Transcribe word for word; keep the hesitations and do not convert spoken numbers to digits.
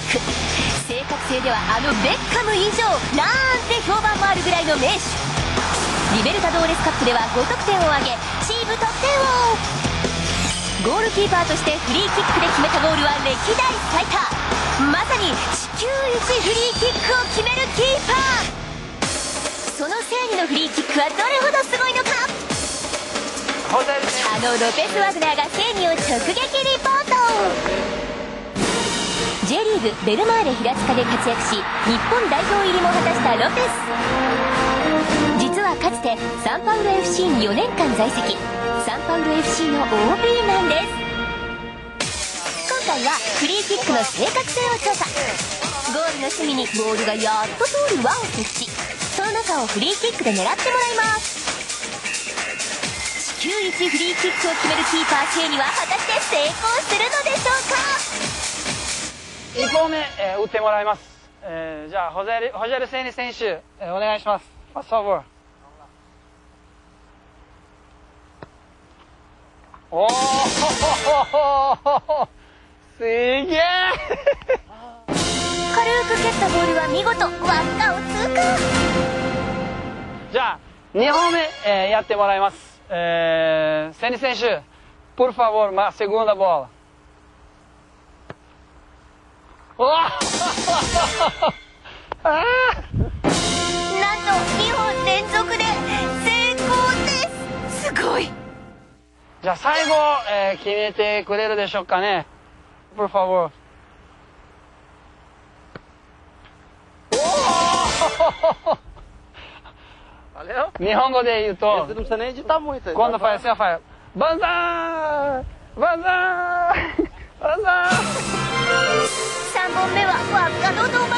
ク。正確性ではあのベッカム以上なんて評判もあるぐらいの名手。リベルタドーレスカップではご得点を挙げチーム得点王。ゴールキーパーとしてフリーキックで決めたゴールは歴代最多。まさに地球一フリーキックを決めるキーパー。そのセーニのフリーキックはどれほどすごいのか。あのロペス・ワグナーがセーニを直撃リポート。 J リーグベルマーレ平塚で活躍し日本代表入りも果たしたロペス。実はかつてサンパウロ エフシー によねんかん在籍、サンパウロ エフシー の オービー なんです。今回はフリーキックの正確性を調査。ゴールの隅にボールがやっと通る輪を設置。その中をフリーキックで狙ってもらいます。地球一フリーキックを決めるキーパーセーニは果たして成功するのでしょうか。 いっぽんめ、えー、打ってもらいます。えー、じゃあホゼルホジェルセーニ選手、えー、お願いします。パスフォー。おおすげえ軽く蹴ったボールは見事輪っかを通過。 じゃあにほんめ、えー、やってもらいます。えー、セーニ選手 por favor uma segunda bola。 おなんとにほん連続で成功です。すごい。 じゃあ最後、えー、決めてくれるでしょうかね。por favor。 日本語で言うとquando faz assim faz banzai banzai banzai。 さんぼんめは輪っかのど真